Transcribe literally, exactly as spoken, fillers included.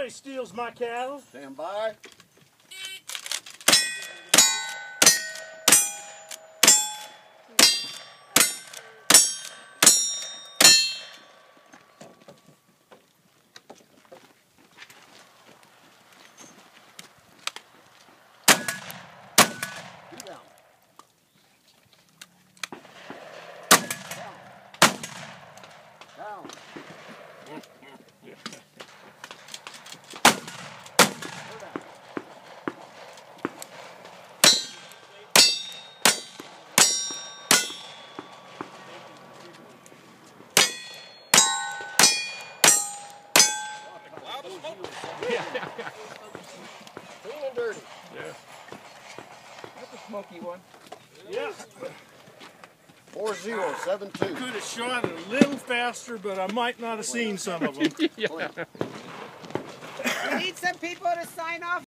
Somebody steals my cattle. Stand by. Down. Down. Down. Clean and dirty. Yeah. That's a smoky one. Yeah. Four zero seven two. Could have shot it a little faster, but I might not have seen some of them. Yeah. We need some people to sign off.